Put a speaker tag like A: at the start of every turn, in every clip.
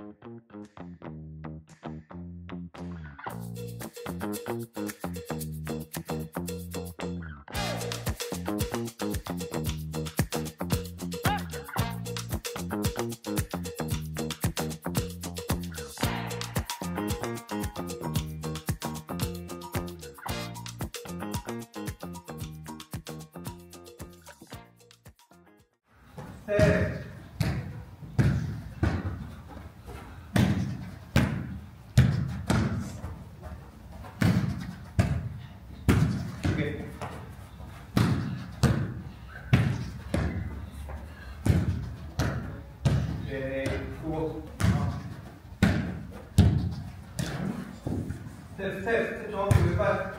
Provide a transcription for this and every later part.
A: 셋, 두 개, 오, 스텝 정확히 왼발,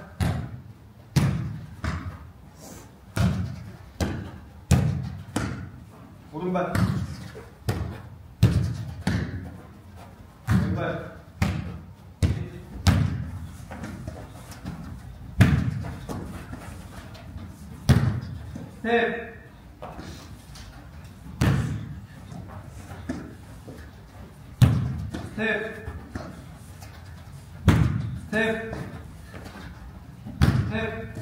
A: 오른발, 왼발, 스텝, 스텝, 스텝, 스텝,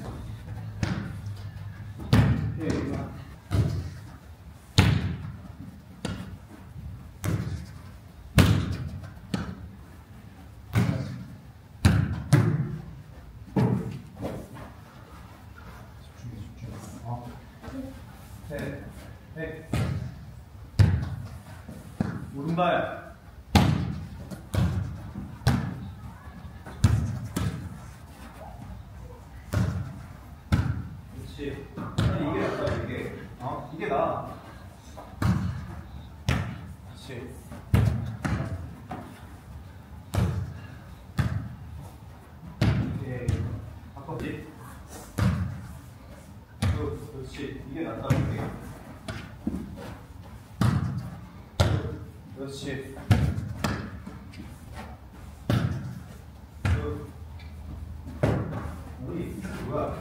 A: 오른발, 그렇지. 아니, 이게 낫다, 이게. 이게 나아. 그렇지. 오케이. 바꿔지. 그렇지. 이게 낫다, 이게. 그렇지. 우리 뭐야?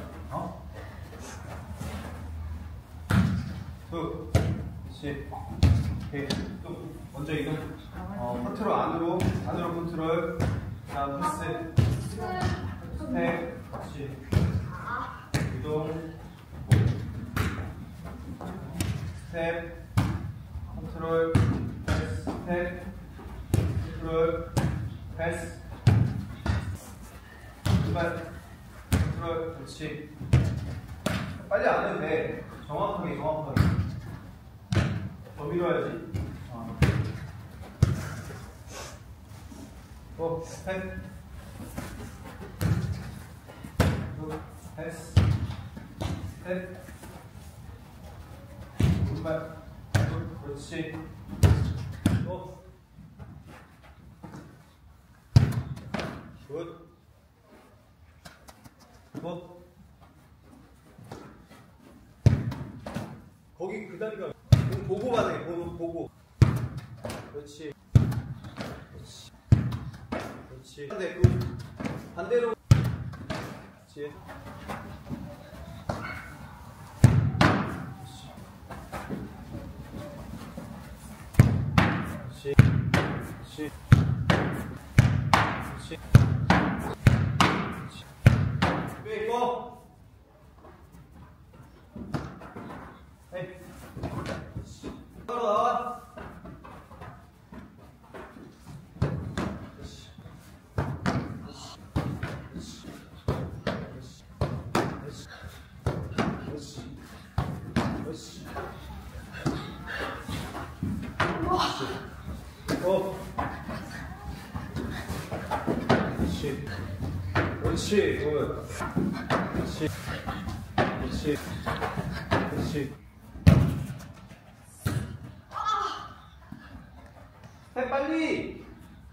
A: 그렇지. 오케이. 또 먼저 이동. 컨트롤 안으로 컨트롤. 다음 패스. 스텝. 그렇지. 이동. 스텝. 컨트롤. 스텝, 컨트롤, 패스, 왼발, 컨트롤, 그렇지. 빨리 안 해도 돼. 정확하게. 더 밀어야지. 스텝, 패스, 스텝, 왼발, 그렇지. 굿. 거기 그 다리가 보고 가네. 보고. 그렇지. 근데 그 반대로. 그렇지. 고! 헤이. 나와. 그렇지. 그렇지. 해 빨리.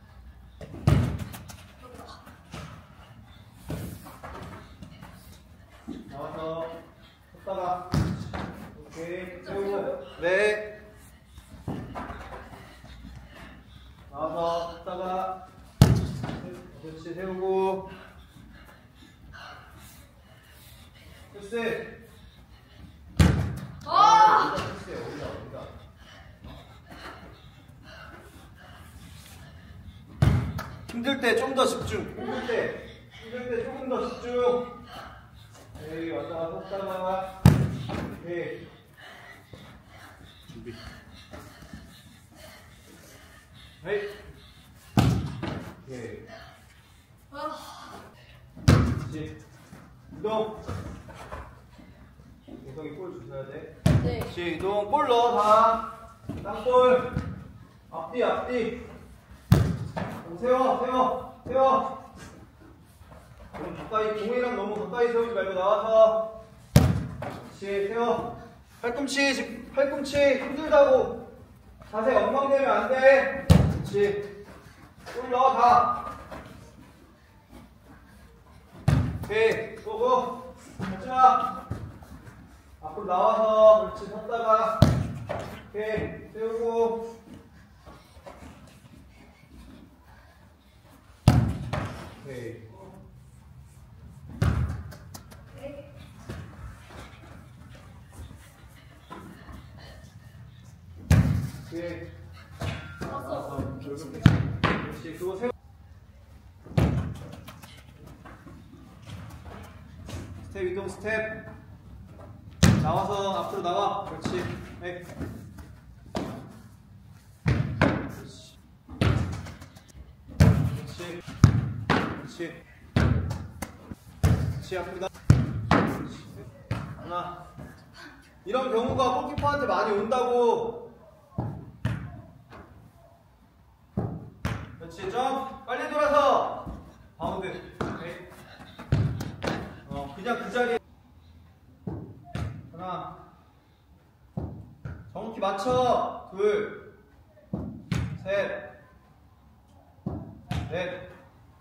A: 나와서 섰다가. 오케이. 세우고. 네. 나와서 섰다가. 그렇지. 세우고. 글쎄. 어디다. 힘들 때 좀 더 집중. 힘들 때 조금 더 집중. 에이, 왔다 갔다 하다가. 오케이. 준비. 에이. 오케이. 그렇지. 이동. 이동이 볼 주셔야 돼.
B: 네.
A: 그렇지. 이동. 볼 넣어, 다. 땅볼. 앞뒤. 세워. 너무 가까이, 공이랑 너무 가까이 세우지 말고 나와서. 그렇지, 세워. 팔꿈치 힘들다고. 자세 엉망되면 안 돼. 그렇지. 볼 넣어, 다. 오케이, 고고. 하지마. 앞으로 나와서, 그렇지, 섰다가. 오케이, 세우고. 오케이. 오케이. 그렇지, 그거 세워. 스텝, 이동 스텝. 나와서 앞으로 나와. 그렇지. 네. 그렇지, 앞으로 나. 하나. 이런 경우가 골키퍼한테 많이 온다고. 그렇지, 점. 빨리 돌아서. 바운드. 네. 그냥 그 자리에. 하나. 정확히 맞춰. 둘. 셋. 넷.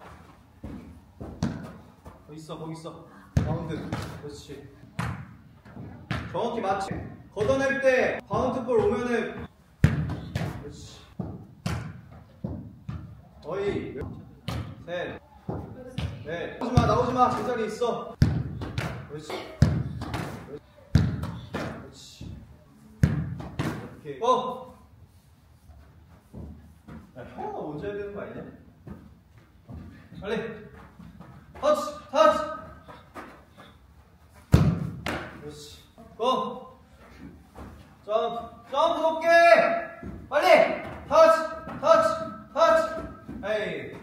A: 거기 있어. 바운드. 그렇지. 정확히 맞춰. 걷어낼 때 바운드 볼 오면은. 그렇지. 거의. 셋. 넷. 나오지 마. 제자리에 있어. 그렇지. 오케이. 야, 형아 먼저 해야 되는 거 아니냐? 빨리. 터치. 그렇지. 고. 점프 높게. 빨리. 터치. 에이.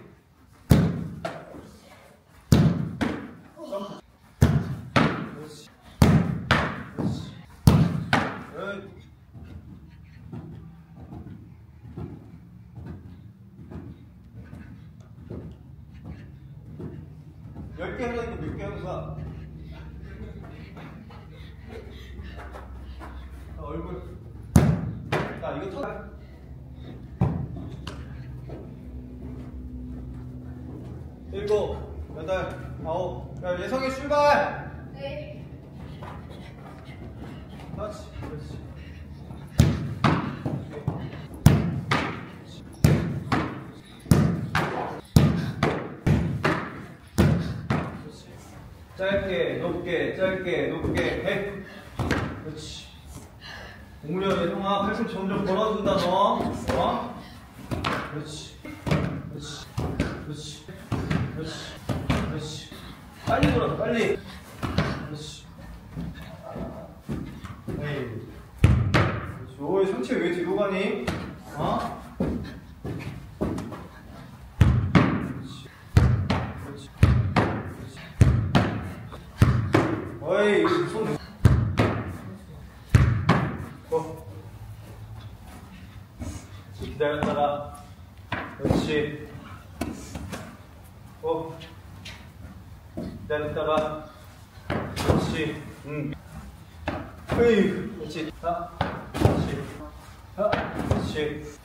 A: 점프. 그렇지. 굿. 10개 하려니까 몇 개 하는 거야? 얼굴. 자, 이거 터. 일곱, 여덟, 아홉. 야, 예성이 출발!
B: 네.
A: 그렇지. 짧게, 높게, 해. 그렇지. 공무원의 형아, 팔꿈치 점점 벌어준다, 너. 그렇지. 빨리 돌아서, 빨리. 그렇지. 에이. 그렇지. 오, 상체 왜 뒤로 가니? 어이, 손. 기다렸다가. 그렇지. 기다렸다가. 그렇지. 으이, 그렇지. 자, 그렇지. 자, 그렇지.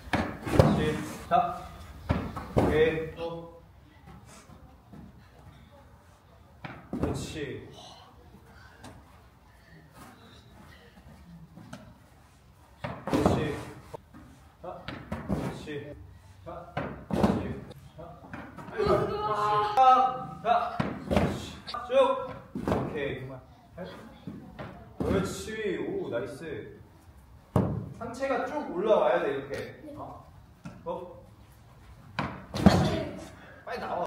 A: 자, 오케이. 또. 그렇지. 쭉. 오케이, 그만. 그렇지. 오, 나이스. 상체가 쭉 올라와야 돼, 이렇게. 빨리 나와.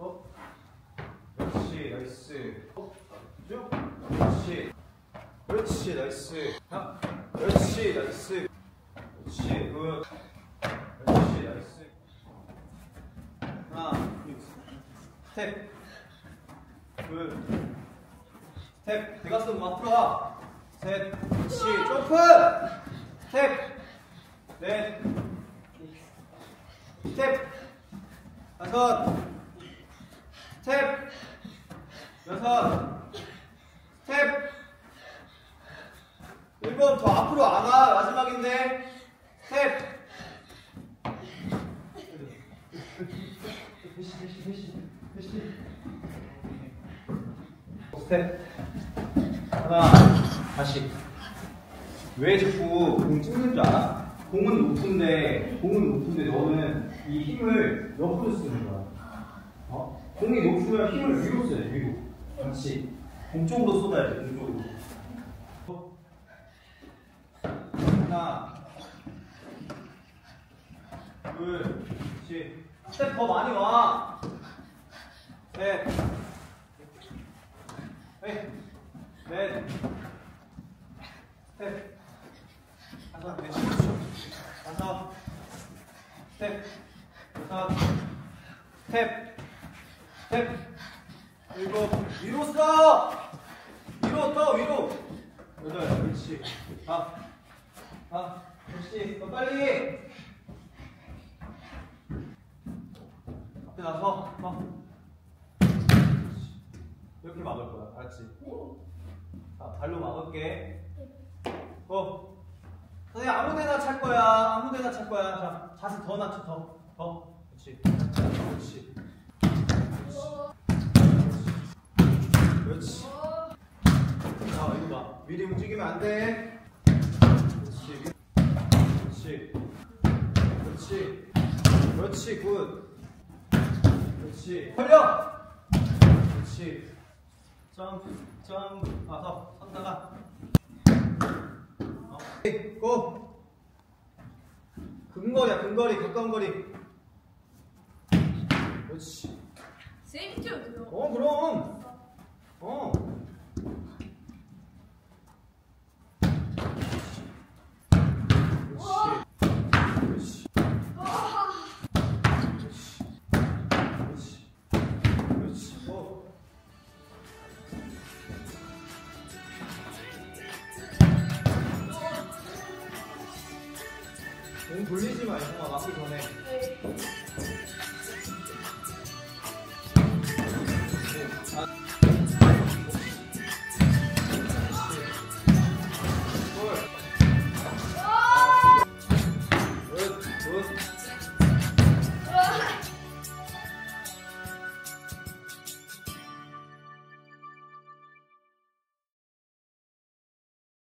A: 그렇지, 나이스. 쭉. 그렇지. 그렇지, 나이스. 그렇지, 나이스. 그렇지, 굿. 그렇지, 나이스. 하나, 스텝. 둘. 스텝. 대각선 앞으로 와. 셋. 그렇지, 점프. 스텝. 넷. 스텝. 다섯. 스텝. 여섯. 스텝. 일곱. 더 앞으로 안 와. 마지막인데. 스텝. 스텝. 하나. 다시. 왜 자꾸 공 찍는 줄 알아? 공은 높은데 너는 이 힘을 옆으로 쓰는 거야. 공이 높으면 힘을 위로 써야 돼, 위로. 그렇지. 공 쪽으로 쏟아야 돼, 공 쪽으로. 하나, 둘, 그렇지. 스텝 더 많이 와. 셋, 넷, 스텝. 다섯, 넷, 다섯, 스텝, 여섯, 스텝, 일곱, 위로 써! 위로 떠, 위로! 여덟, 그렇지. 그렇지. 더 빨리! 앞에 나서, 이렇게 막을 거야, 알았지? 자, 발로 막을게. 선생님 아무데나 찰 거야. 자, 자세 더 낮춰, 더. 그렇지. 그렇지. 자, 이거 봐. 미리 움직이면 안 돼. 그렇지, 굿. 그렇지. 벌려. 그렇지. 점프. 더. 선다가. 고! 근거리, 가까운 거리. 그렇지.
B: 세이프티로 들어.
A: 그럼. 그렇지. 몸 돌리지 마, 이성아. 맞기 전에.